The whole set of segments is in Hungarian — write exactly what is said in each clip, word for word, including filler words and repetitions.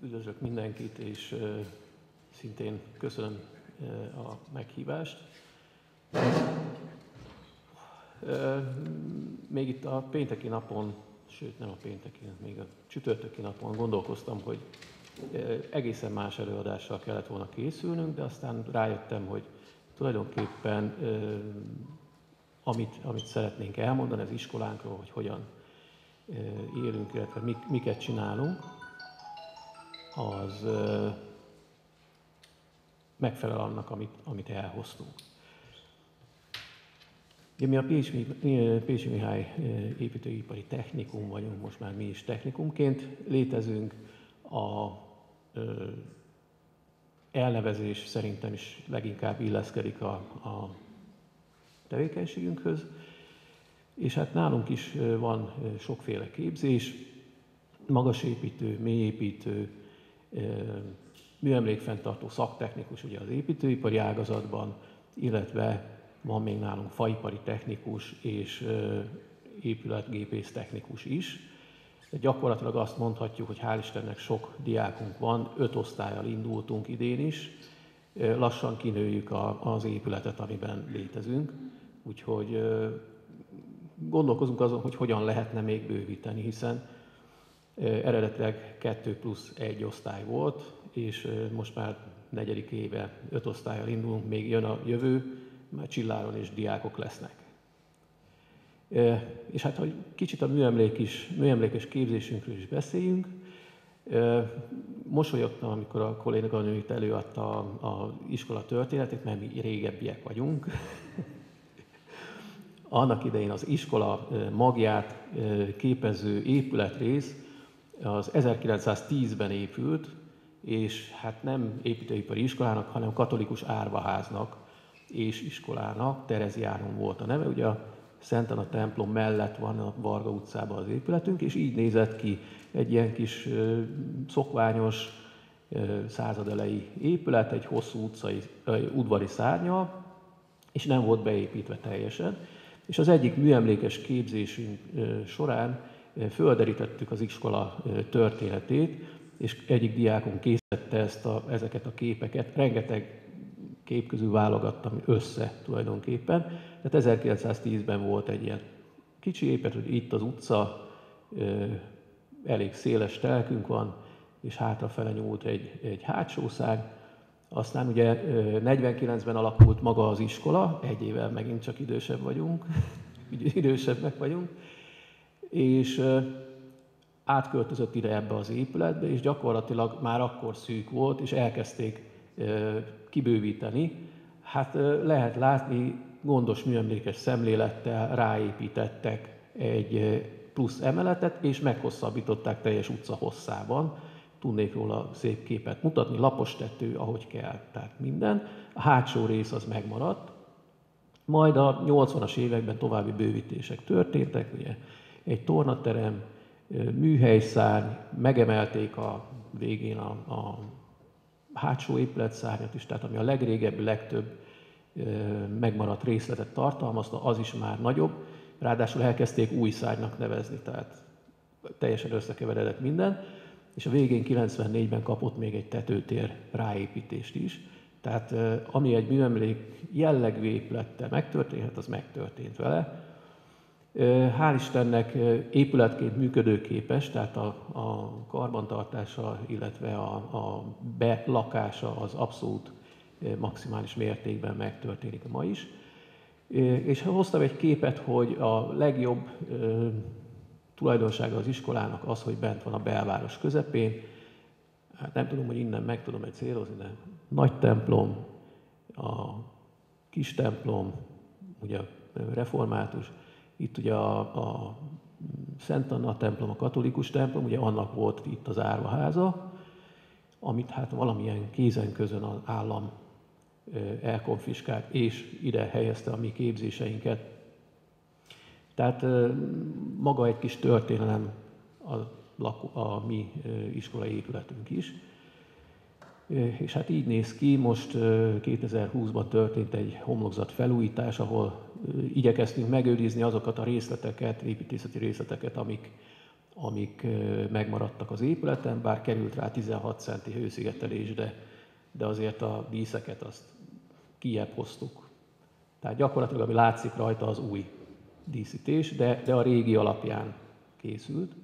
Üdvözlök mindenkit, és szintén köszönöm a meghívást. Még itt a pénteki napon, sőt nem a pénteki, még a csütörtöki napon gondolkoztam, hogy egészen más előadással kellett volna készülnünk, de aztán rájöttem, hogy tulajdonképpen amit, amit szeretnénk elmondani az iskolánkról, hogy hogyan élünk, illetve mik, miket csinálunk, az megfelel annak, amit, amit elhoztunk. Mi a Pécsi, Pécsi Mihály építőipari technikum vagyunk, most már mi is technikumként létezünk. A ö, elnevezés szerintem is leginkább illeszkedik a, a tevékenységünkhöz, és hát nálunk is van sokféle képzés, magasépítő, mélyépítő, műemlékfenntartó szaktechnikus ugye az építőipari ágazatban, illetve van még nálunk faipari technikus és épületgépész technikus is. De gyakorlatilag azt mondhatjuk, hogy hál' Istennek sok diákunk van, öt osztállyal indultunk idén is, lassan kinőjük a, az épületet, amiben létezünk, úgyhogy gondolkozunk azon, hogy hogyan lehetne még bővíteni, hiszen eredetileg kettő plusz egy osztály volt, és most már negyedik éve öt osztállyal indulunk, még jön a jövő, már csilláron és diákok lesznek. És hát, hogy kicsit a műemlék is, műemlékes képzésünkről is beszéljünk, mosolyogtam, amikor a kolléganő itt előadta az iskola történetét, mert mi régebbiek vagyunk. Annak idején az iskola magját képező épületrész az ezerkilencszáztízben épült, és hát nem építőipari iskolának, hanem katolikus árvaháznak és iskolának, Tereziánum volt a neve. Ugye a Szent Anna templom mellett van a Varga utcában az épületünk, és így nézett ki egy ilyen kis szokványos századelei épület, egy hosszú utcai, udvari szárnyal, és nem volt beépítve teljesen. És az egyik műemlékes képzésünk során földerítettük az iskola történetét, és egyik diákunk készítette ezt a, ezeket a képeket, rengeteg kép közül válogattam össze tulajdonképpen. Tehát ezerkilencszáztízben volt egy ilyen kicsi épület, hogy itt az utca, elég széles telkünk van, és hátrafele nyúlt egy, egy hátsó szárny. Aztán ugye negyvenkilencben alakult maga az iskola, egy évvel megint csak idősebb vagyunk, idősebbek vagyunk, és átköltözött ide ebbe az épületbe, és gyakorlatilag már akkor szűk volt, és elkezdték kibővíteni. Hát lehet látni, gondos műemlékes szemlélettel ráépítettek egy plusz emeletet, és meghosszabbították teljes utca hosszában. Tudnék róla szép képet mutatni, lapos tető, ahogy kell, tehát minden. A hátsó rész az megmaradt. Majd a nyolcvanas években további bővítések történtek, ugye egy tornaterem, műhelyszárny, megemelték a végén a, a hátsó épületszárnyat is, tehát ami a legrégebbi, legtöbb megmaradt részletet tartalmazta, az is már nagyobb. Ráadásul elkezdték új szárnynak nevezni, tehát teljesen összekeveredett minden. És a végén kilencvennégyben kapott még egy tetőtér ráépítést is. Tehát ami egy műemlék jellegű épülettel megtörténhet, az megtörtént vele. Hál' Istennek épületként működőképes, tehát a, a karbantartása, illetve a, a belakása az abszolút maximális mértékben megtörténik ma is. És hoztam egy képet, hogy a legjobb tulajdonsága az iskolának az, hogy bent van a belváros közepén. Hát nem tudom, hogy innen meg tudom egy célozni, de nagy templom, a kis templom, ugye református, itt ugye a, a Szent Anna templom, a katolikus templom, ugye annak volt itt az árvaháza, amit hát valamilyen kézen közön az állam elkonfiskált, és ide helyezte a mi képzéseinket. Tehát maga egy kis történelem a, a mi iskolai épületünk is. És hát így néz ki, most kétezer-húszban történt egy homlokzat felújítás, ahol igyekeztünk megőrizni azokat a részleteket, építészeti részleteket, amik amik megmaradtak az épületen, bár került rá tizenhat centi hőszigetelés, de, de azért a díszeket azt kijebb hoztuk. Tehát gyakorlatilag, ami látszik rajta, az új díszítés, de, de a régi alapján készült.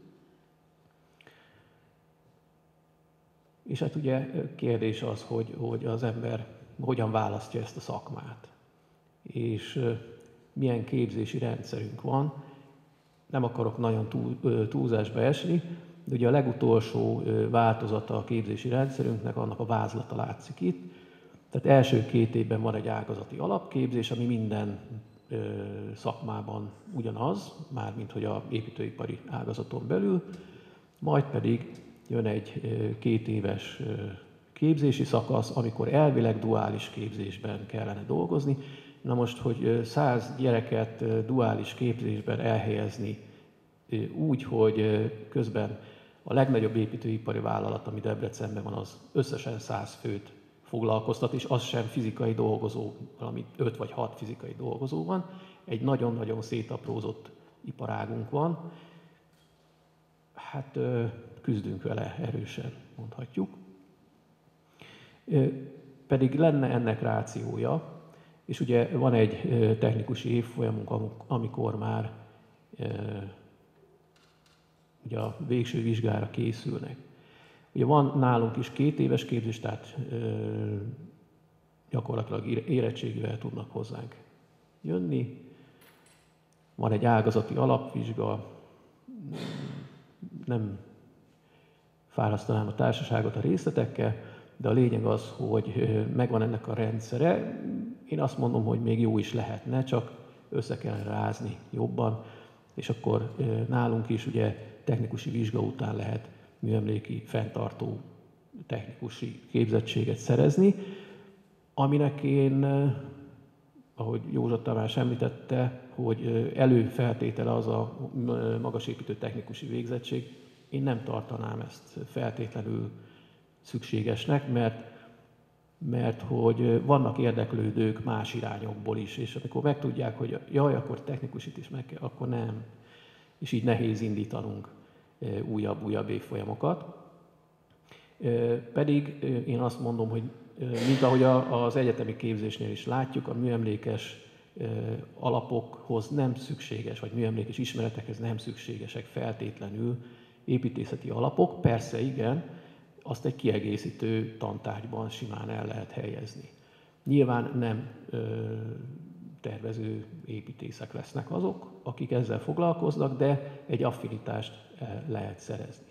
És hát ugye kérdés az, hogy, hogy az ember hogyan választja ezt a szakmát, és milyen képzési rendszerünk van. Nem akarok nagyon túl, túlzásba esni, de ugye a legutolsó változata a képzési rendszerünknek, annak a vázlata látszik itt. Tehát első két évben van egy ágazati alapképzés, ami minden szakmában ugyanaz, mármint hogy az építőipari ágazaton belül, majd pedig jön egy két éves képzési szakasz, amikor elvileg duális képzésben kellene dolgozni. Na most, hogy száz gyereket duális képzésben elhelyezni úgy, hogy közben a legnagyobb építőipari vállalat, ami Debrecenben van, az összesen száz főt foglalkoztat, és az sem fizikai dolgozó, valami öt vagy hat fizikai dolgozó van. Egy nagyon-nagyon szétaprózott iparágunk van. Hát küzdünk vele erősen, mondhatjuk. Pedig lenne ennek rációja, és ugye van egy technikusi évfolyamunk, amikor már ugye a végső vizsgára készülnek. Ugye van nálunk is két éves képzés, tehát gyakorlatilag érettségivel tudnak hozzánk jönni. Van egy ágazati alapvizsga, nem fárasztanám a társaságot a részletekkel, de a lényeg az, hogy megvan ennek a rendszere. Én azt mondom, hogy még jó is lehetne, csak össze kell rázni jobban, és akkor nálunk is ugye technikusi vizsga után lehet műemléki fenntartó technikusi képzettséget szerezni, aminek én, ahogy Józsa Tamás említette, hogy előfeltétele az a magasépítő technikusi végzettség, én nem tartanám ezt feltétlenül szükségesnek, mert, mert hogy vannak érdeklődők más irányokból is, és amikor megtudják, hogy jaj, akkor technikusit is meg kell, akkor nem. És így nehéz indítanunk újabb-újabb évfolyamokat. Pedig én azt mondom, hogy mint ahogy az egyetemi képzésnél is látjuk, a műemlékes alapokhoz nem szükséges, vagy műemlékes ismeretekhez nem szükségesek feltétlenül építészeti alapok. Persze igen, azt egy kiegészítő tantárgyban simán el lehet helyezni. Nyilván nem tervező építészek lesznek azok, akik ezzel foglalkoznak, de egy affinitást lehet szerezni.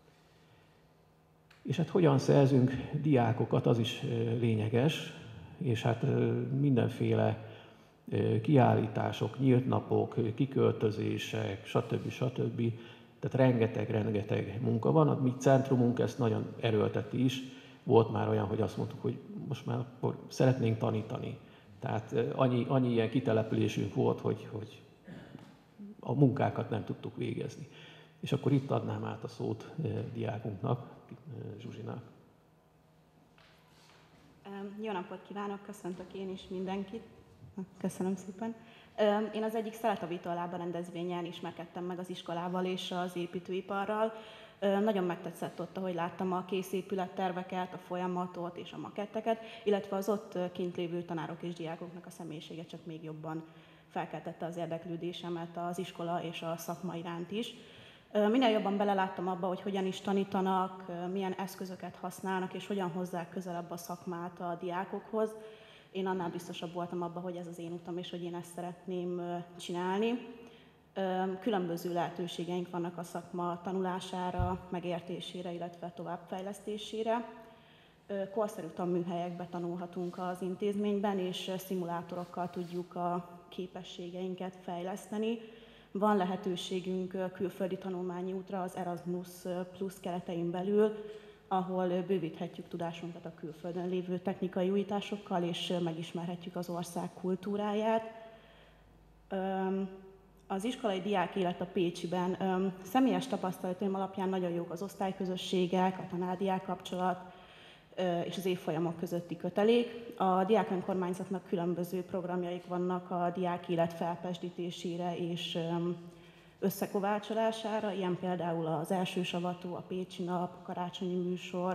És hát hogyan szerzünk diákokat, az is lényeges, és hát mindenféle kiállítások, nyílt napok, kiköltözések, stb. stb. Tehát rengeteg-rengeteg munka van. A mi centrumunk ezt nagyon erőlteti is. Volt már olyan, hogy azt mondtuk, hogy most már akkor szeretnénk tanítani. Tehát annyi, annyi ilyen kitelepülésünk volt, hogy, hogy a munkákat nem tudtuk végezni. És akkor itt adnám át a szót diákunknak, Zsuzsinak. Jó napot kívánok, köszöntök én is mindenkit. Köszönöm szépen. Én az egyik Szeletavító Lába rendezvényen ismerkedtem meg az iskolával és az építőiparral. Nagyon megtetszett ott, ahogy láttam a kész épületterveket, a folyamatot és a maketteket, illetve az ott kint lévő tanárok és diákoknak a személyisége csak még jobban felkeltette az érdeklődésemet az iskola és a szakma iránt is. Minél jobban beleláttam abba, hogy hogyan is tanítanak, milyen eszközöket használnak és hogyan hozzák közelebb a szakmát a diákokhoz, én annál biztosabb voltam abban, hogy ez az én utam, és hogy én ezt szeretném csinálni. Különböző lehetőségeink vannak a szakma tanulására, megértésére, illetve továbbfejlesztésére. Korszerű tanműhelyekbe tanulhatunk az intézményben, és szimulátorokkal tudjuk a képességeinket fejleszteni. Van lehetőségünk külföldi tanulmányi útra az Erasmus Plus keretein belül, ahol bővíthetjük tudásunkat a külföldön lévő technikai újításokkal, és megismerhetjük az ország kultúráját. Az iskolai diák élet a Pécsiben személyes tapasztalataim alapján nagyon jók az osztályközösségek, a tanár-diák kapcsolat és az évfolyamok közötti kötelék. A diák önkormányzatnak különböző programjaik vannak a diák élet felpezsdítésére és összekovácsolására, ilyen például az első savató, a Pécsi Nap, a karácsonyi műsor.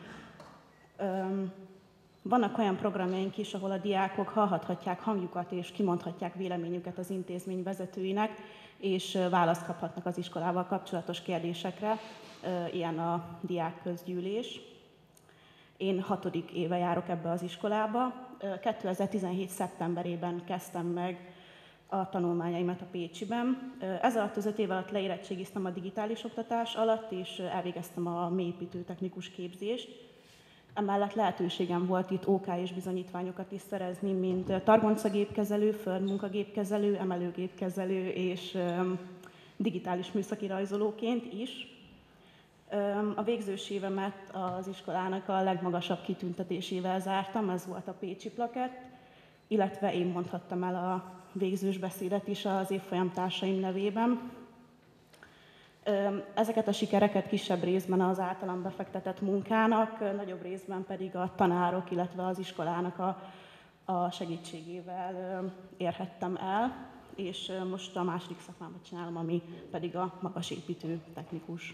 Vannak olyan programjaink is, ahol a diákok hallhatják hangjukat és kimondhatják véleményüket az intézmény vezetőinek, és választ kaphatnak az iskolával kapcsolatos kérdésekre, ilyen a diákközgyűlés. Én hatodik éve járok ebbe az iskolába. kétezer-tizenhét. szeptemberében kezdtem meg a tanulmányaimat a Pécsiben. Ez alatt az öt év alatt leérettségiztem a digitális oktatás alatt, és elvégeztem a mélyépítő technikus képzést. Emellett lehetőségem volt itt ó ká és bizonyítványokat is szerezni, mint targoncagépkezelő, földmunkagépkezelő, emelőgépkezelő és digitális műszaki rajzolóként is. A végzős évemet az iskolának a legmagasabb kitüntetésével zártam, ez volt a pécsi plakett, illetve én mondhattam el a végzős beszédet is az évfolyam társaim nevében. Ezeket a sikereket kisebb részben az általam befektetett munkának, nagyobb részben pedig a tanárok, illetve az iskolának a, a segítségével érhettem el, és most a második szakmámat csinálom, ami pedig a magasépítő technikus.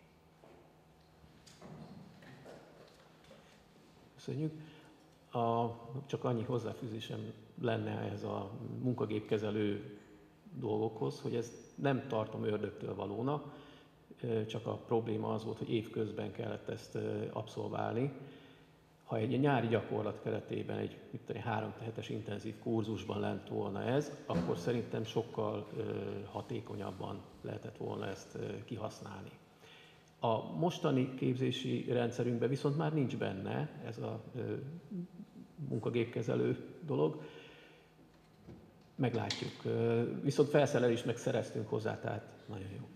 Köszönjük. A, csak annyi hozzáfűzésem lenne ehhez a munkagépkezelő dolgokhoz, hogy ez nem tartom ördögtől valónak, csak a probléma az volt, hogy évközben kellett ezt abszolválni. Ha egy nyári gyakorlat keretében egy tudom, három hetes intenzív kurzusban lent volna ez, akkor szerintem sokkal hatékonyabban lehetett volna ezt kihasználni. A mostani képzési rendszerünkben viszont már nincs benne ez a munkagépkezelő dolog. Meglátjuk. Viszont felszerelést meg szereztünk hozzá, tehát nagyon jó.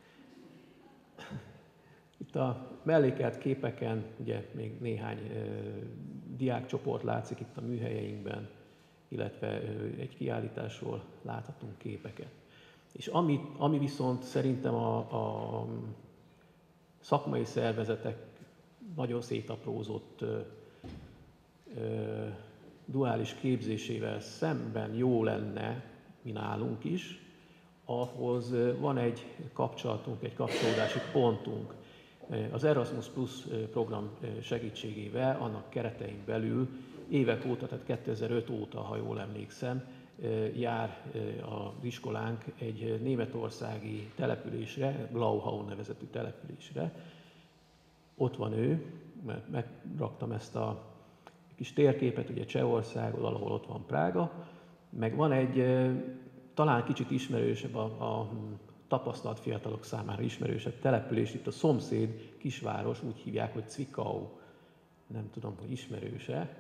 Itt a mellékelt képeken ugye még néhány ö, diákcsoport látszik itt a műhelyeinkben, illetve ö, egy kiállításról láthatunk képeket. És ami, ami viszont szerintem a, a szakmai szervezetek nagyon szétaprózott ö, ö, duális képzésével szemben jó lenne, mi nálunk is, ahhoz van egy kapcsolatunk, egy kapcsolódási pontunk. Az Erasmus Plus program segítségével, annak keretein belül évek óta, tehát kétezer-öt óta, ha jól emlékszem, jár az iskolánk egy németországi településre, Glauhau nevezetű településre. Ott van ő, mert megraktam ezt a kis térképet, ugye Csehország, valahol ott van Prága, meg van egy talán kicsit ismerősebb, a, a tapasztalt fiatalok számára ismerősebb település, itt a szomszéd kisváros, úgy hívják, hogy Zwickau. Nem tudom, hogy ismerőse.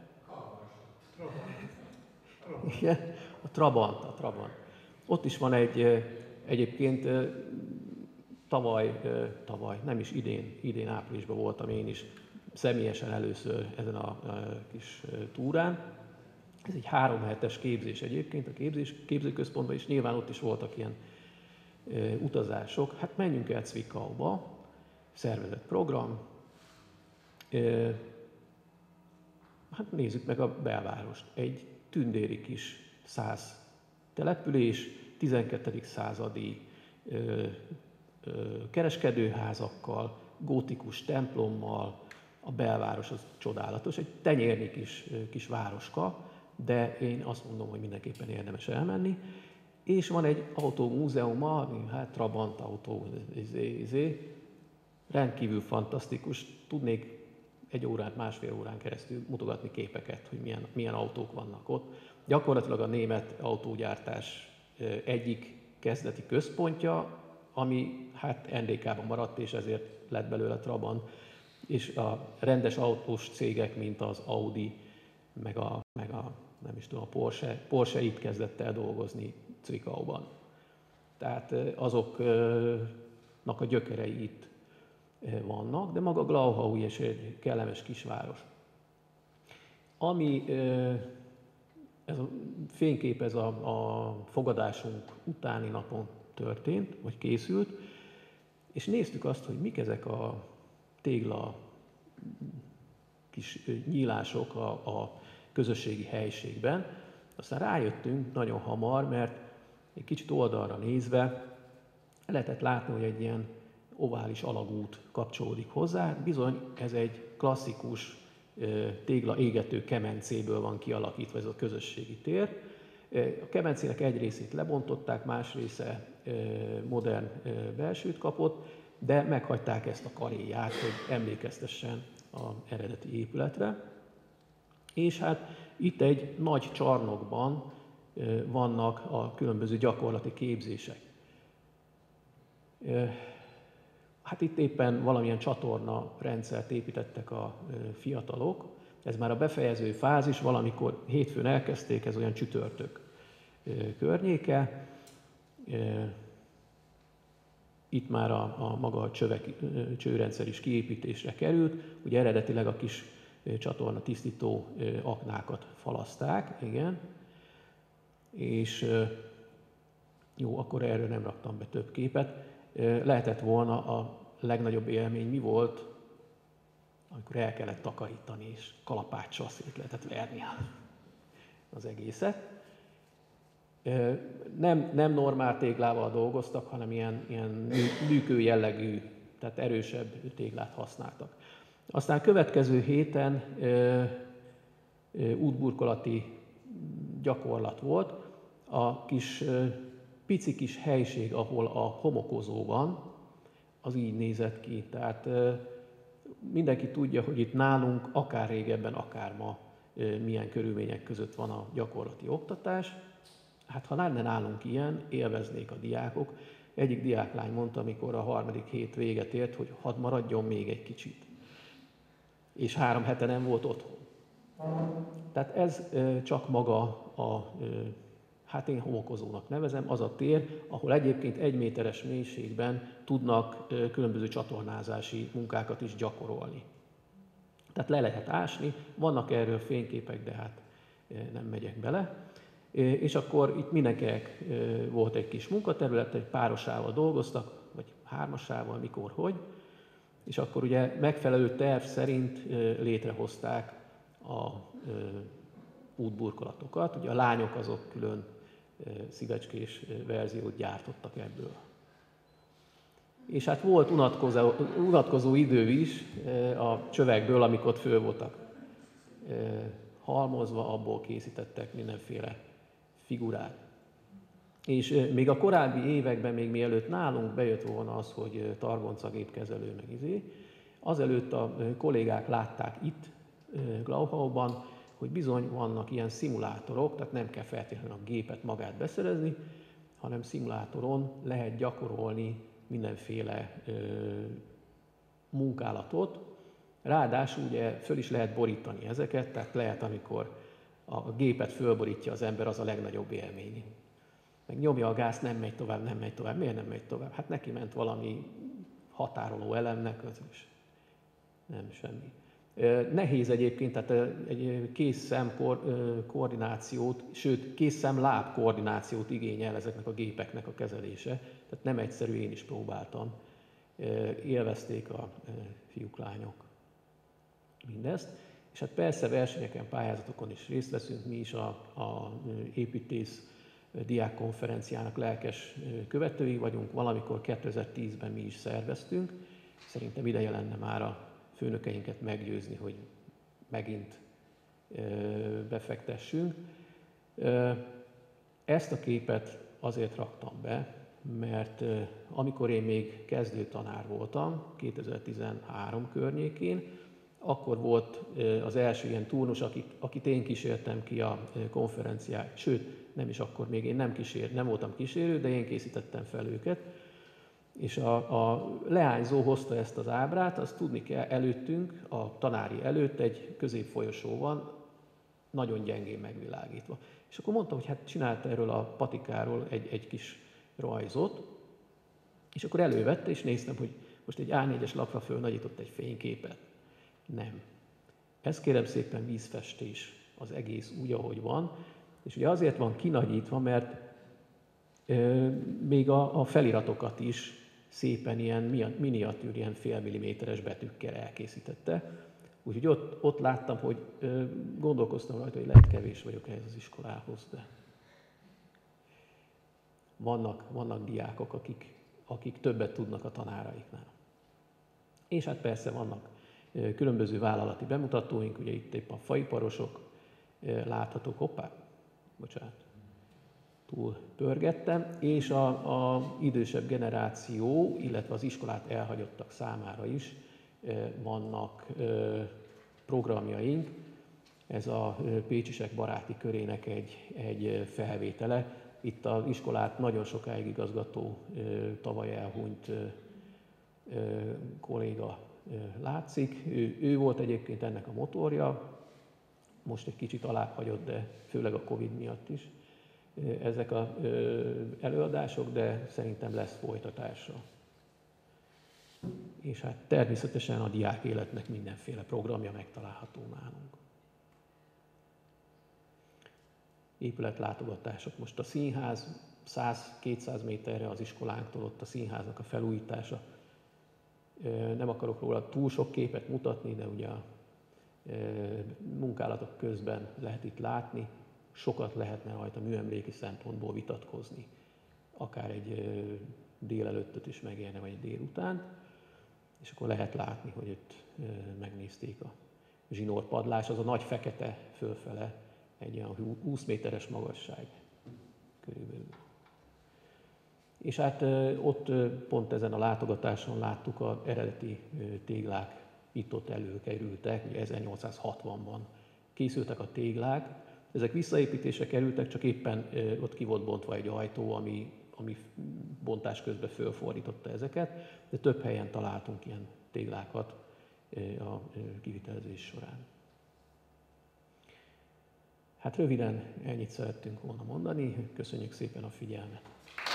Igen, a Trabant, a Trabant. Ott is van egy, egyébként tavaly, tavaly, nem is idén, idén áprilisban voltam én is személyesen először ezen a kis túrán. Ez egy három hetes képzés egyébként a képzés, képzőközpontban, és nyilván ott is voltak ilyen e, utazások. Hát menjünk el Zwickauba, szervezett program. E, hát nézzük meg a belvárost. Egy tündéri kis szász település, tizenkettedik századi e, e, kereskedőházakkal, gótikus templommal, a belváros az csodálatos, egy tenyérnyi kis, kis városka, de én azt mondom, hogy mindenképpen érdemes elmenni. És van egy autómúzeuma, ami hát Trabant autó, izé, izé, rendkívül fantasztikus. Tudnék egy órán, másfél órán keresztül mutogatni képeket, hogy milyen, milyen autók vannak ott. Gyakorlatilag a német autógyártás egyik kezdeti központja, ami hát en dé ká-ban maradt, és ezért lett belőle Trabant. És a rendes autós cégek, mint az Audi, meg a, meg a nem is tudom, a Porsche, Porsche itt kezdett el dolgozni Zwickauban. Tehát azoknak a gyökerei itt vannak, de maga Glauhau is egy kellemes kisváros. Ami, ez a fénykép ez a, a fogadásunk utáni napon történt, vagy készült, és néztük azt, hogy mik ezek a tégla kis nyílások a, a közösségi helyiségben. Aztán rájöttünk nagyon hamar, mert egy kicsit oldalra nézve, lehetett látni, hogy egy ilyen ovális alagút kapcsolódik hozzá. Bizony ez egy klasszikus tégla égető kemencéből van kialakítva ez a közösségi tér. A kemencének egy részét lebontották, más része modern belsőt kapott, de meghagyták ezt a karéját, hogy emlékeztessen az eredeti épületre. És hát itt egy nagy csarnokban vannak a különböző gyakorlati képzések. Hát itt éppen valamilyen csatorna rendszert építettek a fiatalok. Ez már a befejező fázis, valamikor hétfőn elkezdték, ez olyan csütörtök környéke. Itt már a, a maga a csövek, csőrendszer is kiépítésre került. Ugye eredetileg a kis csatorna tisztító aknákat falaszták, igen. És jó, akkor erről nem raktam be több képet. Lehetett volna a legnagyobb élmény mi volt, amikor el kellett takarítani, és kalapáccsal szét lehetett verni az egészet. Nem, nem normál téglával dolgoztak, hanem ilyen, ilyen műkő jellegű, tehát erősebb téglát használtak. Aztán következő héten ö, ö, útburkolati gyakorlat volt. A kis ö, pici kis helység, ahol a homokozó van, az így nézett ki. Tehát ö, mindenki tudja, hogy itt nálunk akár régebben, akár ma ö, milyen körülmények között van a gyakorlati oktatás. Hát ha lenne nálunk ilyen, élveznék a diákok. Egyik diáklány mondta, amikor a harmadik hét véget ért, hogy hadd maradjon még egy kicsit. És három hete nem volt otthon. Tehát ez csak maga a, hát én homokozónak nevezem, az a tér, ahol egyébként egy méteres mélységben tudnak különböző csatornázási munkákat is gyakorolni. Tehát le lehet ásni, vannak erről fényképek, de hát nem megyek bele. És akkor itt mindenkinek volt egy kis munkaterület, egy párosával dolgoztak, vagy hármasával, mikor, hogy. És akkor ugye megfelelő terv szerint létrehozták a útburkolatokat. Ugye a lányok azok külön szívecskés verziót gyártottak ebből. És hát volt unatkozó, unatkozó idő is a csövekből, amik ott föl voltak halmozva, abból készítettek mindenféle figurát. És még a korábbi években, még mielőtt nálunk bejött volna az, hogy targoncagépkezelő meg izé, azelőtt a kollégák látták itt, Glauchauban, hogy bizony vannak ilyen szimulátorok, tehát nem kell feltétlenül a gépet magát beszerezni, hanem szimulátoron lehet gyakorolni mindenféle ö, munkálatot. Ráadásul ugye föl is lehet borítani ezeket, tehát lehet, amikor a gépet fölborítja az ember, az a legnagyobb élmény. Meg nyomja a gázt, nem megy tovább, nem megy tovább. Miért nem megy tovább? Hát neki ment valami határoló elemnek, az is nem semmi. Nehéz egyébként, tehát egy kéz-szem koordinációt, sőt kéz-szem-láb koordinációt igényel ezeknek a gépeknek a kezelése. Tehát nem egyszerű, én is próbáltam. Élvezték a fiúk, lányok mindezt. És hát persze versenyeken, pályázatokon is részt veszünk, mi is a, a építész diákkonferenciának lelkes követői vagyunk, valamikor kétezer-tízben mi is szerveztünk. Szerintem ideje lenne már a főnökeinket meggyőzni, hogy megint befektessünk. Ezt a képet azért raktam be, mert amikor én még kezdő tanár voltam, kétezer-tizenhárom környékén, akkor volt az első ilyen turnus, akit, akit én kísértem ki a konferenciát, sőt, nem is akkor még én nem, kísér, nem voltam kísérő, de én készítettem fel őket. És a, a leányzó hozta ezt az ábrát, azt tudni kell, előttünk, a tanári előtt egy középfolyosó van, nagyon gyengén megvilágítva. És akkor mondtam, hogy hát csinált erről a patikáról egy, egy kis rajzot, és akkor elővette, és néztem, hogy most egy á négyes lapra fölnagyított egy fényképet. Nem. Ez kérem szépen vízfestés, az egész úgy, ahogy van. És ugye azért van kinagyítva, mert euh, még a, a feliratokat is szépen ilyen miniatűr, ilyen fél milliméteres betűkkel elkészítette. Úgyhogy ott, ott láttam, hogy euh, gondolkoztam rajta, hogy lehet kevés vagyok ehhez az iskolához, de vannak, vannak diákok, akik akik többet tudnak a tanáraiknál. És hát persze vannak különböző vállalati bemutatóink, ugye itt épp a faiparosok láthatók, hoppá, bocsánat, túl pörgettem, és a, a idősebb generáció, illetve az iskolát elhagyottak számára is vannak programjaink. Ez a Pécsisek baráti körének egy, egy felvétele. Itt az iskolát nagyon sokáig igazgató, tavaly elhunyt kolléga látszik. Ő, ő volt egyébként ennek a motorja, most egy kicsit alább hagyott, de főleg a Covid miatt is ezek az előadások, de szerintem lesz folytatása. És hát természetesen a diák életnek mindenféle programja megtalálható nálunk. Épületlátogatások. Most a színház száz-kétszáz méterre az iskolánktól, ott a színháznak a felújítása. Nem akarok róla túl sok képet mutatni, de ugye a munkálatok közben lehet itt látni, sokat lehetne rajta műemléki szempontból vitatkozni. Akár egy délelőttöt is megérne, vagy egy délután, és akkor lehet látni, hogy itt megnézték a zsinórpadlás, az a nagy fekete fölfele, egy olyan húsz méteres magasság körülbelül. És hát ott pont ezen a látogatáson láttuk az eredeti téglák, itt-ott előkerültek, ugye ezernyolcszázhatvanban készültek a téglák. Ezek visszaépítésre kerültek, csak éppen ott ki volt bontva egy ajtó, ami, ami bontás közben fölfordította ezeket, de több helyen találtunk ilyen téglákat a kivitelezés során. Hát röviden ennyit szerettünk volna mondani, köszönjük szépen a figyelmet!